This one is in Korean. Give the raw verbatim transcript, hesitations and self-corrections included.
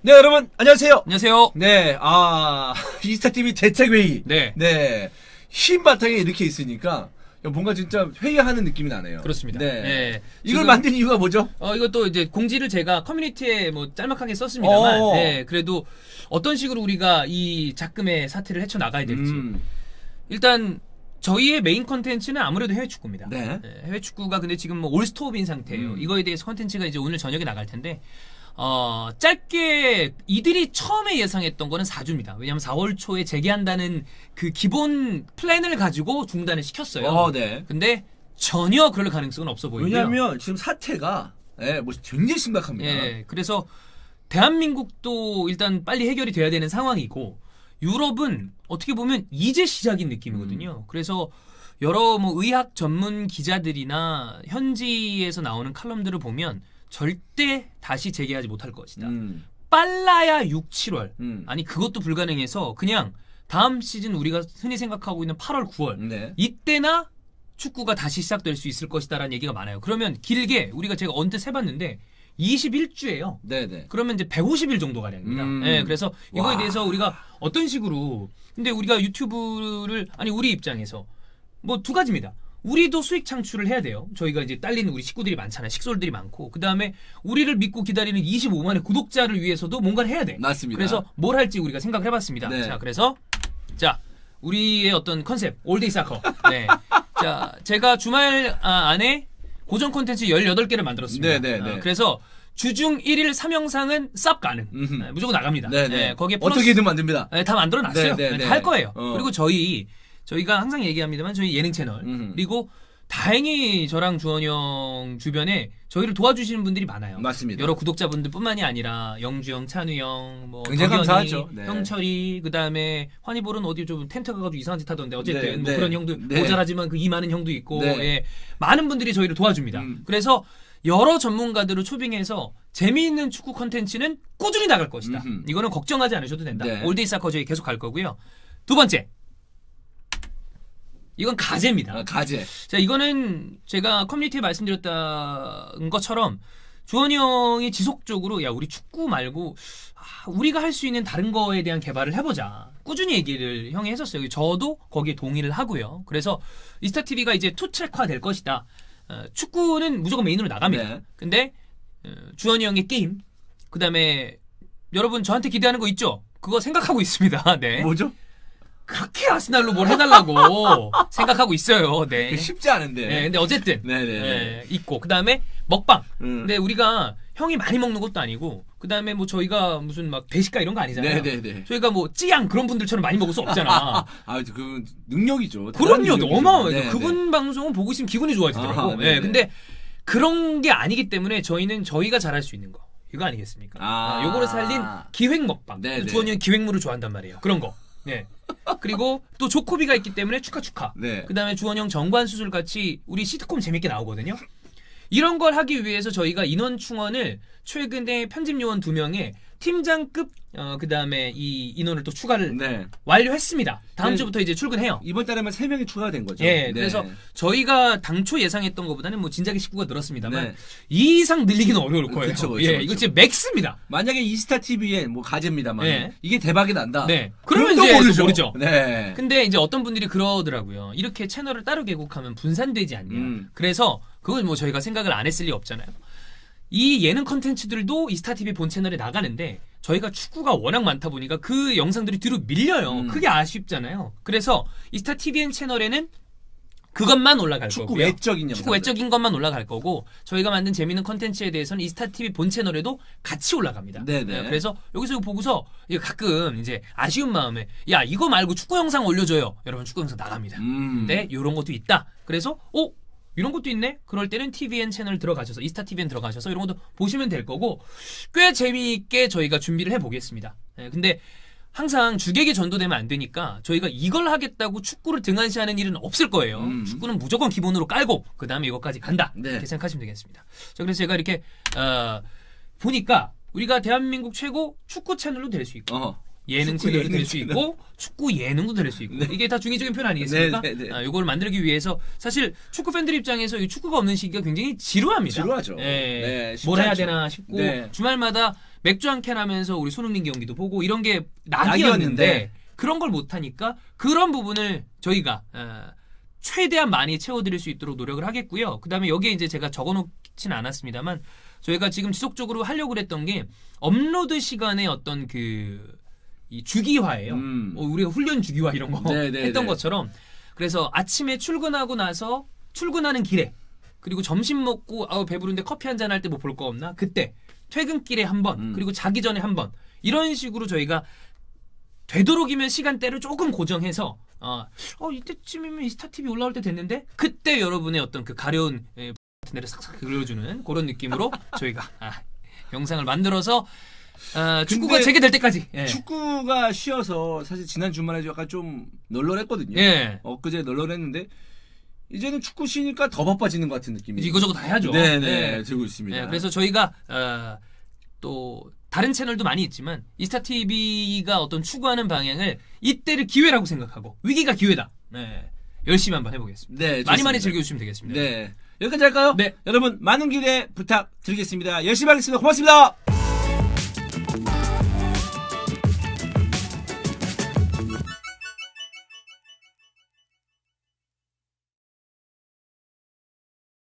네, 여러분, 안녕하세요. 안녕하세요. 네, 아, 이스타티비 대책회의. 네. 네. 흰 바탕에 이렇게 있으니까, 뭔가 진짜 회의하는 느낌이 나네요. 그렇습니다. 네. 네. 이걸 만든 이유가 뭐죠? 어, 이것도 이제 공지를 제가 커뮤니티에 뭐 짤막하게 썼습니다만, 어. 네. 그래도 어떤 식으로 우리가 이 작금의 사태를 헤쳐나가야 될지. 음. 일단, 저희의 메인 컨텐츠는 아무래도 해외 축구입니다. 네. 네, 해외 축구가 근데 지금 뭐 올스톱인 상태예요. 음. 이거에 대해서 컨텐츠가 이제 오늘 저녁에 나갈 텐데, 어, 짧게 이들이 처음에 예상했던 거는 사 주입니다. 왜냐하면 사월 초에 재개한다는 그 기본 플랜을 가지고 중단을 시켰어요. 어, 네. 근데 전혀 그럴 가능성은 없어 보이고요. 왜냐면 지금 사태가, 예, 뭐 굉장히 심각합니다. 예, 그래서 대한민국도 일단 빨리 해결이 돼야 되는 상황이고, 유럽은 어떻게 보면 이제 시작인 느낌이거든요. 음. 그래서 여러 뭐 의학 전문 기자들이나 현지에서 나오는 칼럼들을 보면 절대 다시 재개하지 못할 것이다. 음. 빨라야 육, 칠월. 음. 아니 그것도 불가능해서 그냥 다음 시즌 우리가 흔히 생각하고 있는 팔월, 구월. 네. 이때나 축구가 다시 시작될 수 있을 것이다라는 얘기가 많아요. 그러면 길게 우리가 제가 언뜻 세봤는데 이십일 주예요. 네네. 그러면 이제 백오십 일 정도 가량입니다. 음. 네, 그래서 이거에 와. 대해서 우리가 어떤 식으로 근데 우리가 유튜브를 아니 우리 입장에서 뭐 두 가지입니다. 우리도 수익 창출을 해야 돼요. 저희가 이제 딸리는 우리 식구들이 많잖아요. 식솔들이 많고 그 다음에 우리를 믿고 기다리는 이십오만의 구독자를 위해서도 뭔가를 해야 돼. 맞습니다. 그래서 뭘 할지 우리가 생각을 해봤습니다. 네. 자, 그래서 자 우리의 어떤 컨셉 올데이 사커. 네. 자, 제가 주말 아, 안에 고정 콘텐츠 열여덟 개를 만들었습니다. 네네네. 어, 그래서 주중 일 일 삼 영상은 쌉 가능. 네, 무조건 나갑니다. 네, 거기에 플러스, 어떻게든 만듭니다. 네, 다 만들어놨어요. 네, 다 할 거예요. 어. 그리고 저희 저희가 항상 얘기합니다만 저희 예능 채널 음흠. 그리고 다행히 저랑 주원이 형 주변에 저희를 도와주시는 분들이 많아요. 맞습니다. 여러 구독자분들뿐만이 아니라 영주형, 찬우형, 뭐 굉장히 감사하죠. 네. 형철이 그다음에 환희볼은 어디 좀 텐트 가가지고 이상한 짓 하던데 어쨌든 네, 뭐 네. 그런 형도 네. 모자라지만 그 이 많은 형도 있고 네. 예. 많은 분들이 저희를 도와줍니다. 음. 그래서 여러 전문가들을 초빙해서 재미있는 축구 컨텐츠는 꾸준히 나갈 것이다. 음흠. 이거는 걱정하지 않으셔도 된다. 네. 올데이 사커 저희 계속 갈 거고요. 두 번째. 이건 가제입니다. 아, 가제. 자, 이거는 제가 커뮤니티에 말씀드렸던 것처럼 주원이 형이 지속적으로 야, 우리 축구 말고 아, 우리가 할 수 있는 다른 거에 대한 개발을 해보자. 꾸준히 얘기를 형이 했었어요. 저도 거기에 동의를 하고요. 그래서 이스타티비가 이제 투트랙화 될 것이다. 어, 축구는 무조건 메인으로 나갑니다. 네. 근데 어, 주원이 형의 게임, 그 다음에 여러분 저한테 기대하는 거 있죠? 그거 생각하고 있습니다. 네. 뭐죠? 그렇게 아스날로 뭘 해달라고 생각하고 있어요. 네. 쉽지 않은데. 네, 근데 어쨌든 네, 있고 그 다음에 먹방. 음. 근데 우리가 형이 많이 먹는 것도 아니고 그 다음에 뭐 저희가 무슨 막 대식가 이런 거 아니잖아요. 네네네. 저희가 뭐 찌양 그런 분들처럼 많이 먹을 수 없잖아. 아, 그 능력이죠. 그럼요, 어마어마해요. 네, 그분 네. 방송은 보고 있으면 기분이 좋아지더라고. 아, 네, 근데 그런 게 아니기 때문에 저희는 저희가 잘할 수 있는 거 이거 아니겠습니까? 아, 아 요거를 살린 기획 먹방. 주원이 형 기획물을 좋아한단 말이에요. 그런 거. 네. 그리고 또 조코비가 있기 때문에 축하 축하. 네. 그 다음에 주원이 형 정관 수술 같이 우리 시트콤 재밌게 나오거든요. 이런 걸 하기 위해서 저희가 인원 충원을 최근에 편집 요원 두 명에 팀장급 어, 그 다음에 이 인원을 또 추가를 네. 완료했습니다. 다음 네. 주부터 이제 출근해요. 이번 달에만 세 명이 추가가 된 거죠. 예, 네. 그래서 저희가 당초 예상했던 것보다는 뭐 진작에 식구가 늘었습니다만 네. 이 이상 늘리기는 어려울 거예요. 그쵸, 그쵸, 예, 그쵸. 이거 진짜 맥스입니다. 만약에 이스타티비에 뭐 가제입니다만 네. 이게 대박이 난다. 네. 그러면 이제 모르죠. 모르죠. 네. 근데 이제 어떤 분들이 그러더라고요. 이렇게 채널을 따로 개국하면 분산되지 않냐. 음. 그래서 그건 뭐 저희가 생각을 안 했을 리 없잖아요. 이 예능 컨텐츠들도 이스타티비 본 채널에 나가는데 저희가 축구가 워낙 많다 보니까 그 영상들이 뒤로 밀려요. 음. 그게 아쉽잖아요. 그래서 이스타티비엔 채널에는 그것만 올라갈 축구 거고요. 외적인 영상. 축구 외적인 것만 올라갈 거고 저희가 만든 재밌는 컨텐츠에 대해서는 이스타티비 본 채널에도 같이 올라갑니다. 네네. 네, 그래서 여기서 보고서 가끔 이제 아쉬운 마음에 야 이거 말고 축구 영상 올려줘요. 여러분 축구 영상 나갑니다. 음. 근데 이런 것도 있다. 그래서 어? 이런 것도 있네? 그럴 때는 티비엔 채널 들어가셔서 이스타티비엔 들어가셔서 이런 것도 보시면 될 거고 꽤 재미있게 저희가 준비를 해보겠습니다. 네, 근데 항상 주객이 전도되면 안 되니까 저희가 이걸 하겠다고 축구를 등한시하는 일은 없을 거예요. 음. 축구는 무조건 기본으로 깔고 그 다음에 이것까지 간다. 네. 이렇게 생각하시면 되겠습니다. 자, 그래서 제가 이렇게 어, 보니까 우리가 대한민국 최고 축구 채널로 될 수 있고 어허. 예능 채널도 될 수 있고 축구 예능도 될 수 있고 네. 이게 다 중의적인 표현 아니겠습니까? 네, 네, 네. 아, 이걸 만들기 위해서 사실 축구 팬들 입장에서 이 축구가 없는 시기가 굉장히 지루합니다. 지루하죠. 네. 네, 뭘 해야 되나 싶고 네. 주말마다 맥주 한 캔 하면서 우리 손흥민 경기도 보고 이런 게 낙이었는데 낙이었는데. 그런 걸 못하니까 그런 부분을 저희가 어, 최대한 많이 채워드릴 수 있도록 노력을 하겠고요. 그 다음에 여기에 이제 제가 적어놓지는 않았습니다만 저희가 지금 지속적으로 하려고 했던 게 업로드 시간의 어떤 그 이 주기화예요. 음. 어, 우리가 훈련 주기화 이런 거 네네네. 했던 것처럼 그래서 아침에 출근하고 나서 출근하는 길에 그리고 점심 먹고 아우 배부른데 커피 한잔 할 때 뭐 볼 거 없나? 그때 퇴근길에 한 번 음. 그리고 자기 전에 한 번 이런 식으로 저희가 되도록이면 시간대를 조금 고정해서 어, 어 이때쯤이면 이스타티비 올라올 때 됐는데 그때 여러분의 어떤 그 가려운 예, 같은 데를 싹싹 그려주는 그런 느낌으로 저희가 아, 영상을 만들어서 아, 축구가 근데 재개될 때까지 예. 축구가 쉬어서 사실 지난 주말에 약간 좀 널널했거든요. 예. 엊그제 널널했는데 이제는 축구 쉬니까 더 바빠지는 것 같은 느낌이 이제 이거저거 다 해야죠. 네네 예. 들고 있습니다. 예, 그래서 저희가 어, 또 다른 채널도 많이 있지만 이스타티비가 어떤 추구하는 방향을 이때를 기회라고 생각하고 위기가 기회다. 네. 열심히 한번 해보겠습니다. 네, 많이 좋습니다. 많이 즐겨주시면 되겠습니다. 네 여기까지 할까요? 네. 여러분 많은 기대 부탁드리겠습니다. 열심히 하겠습니다. 고맙습니다.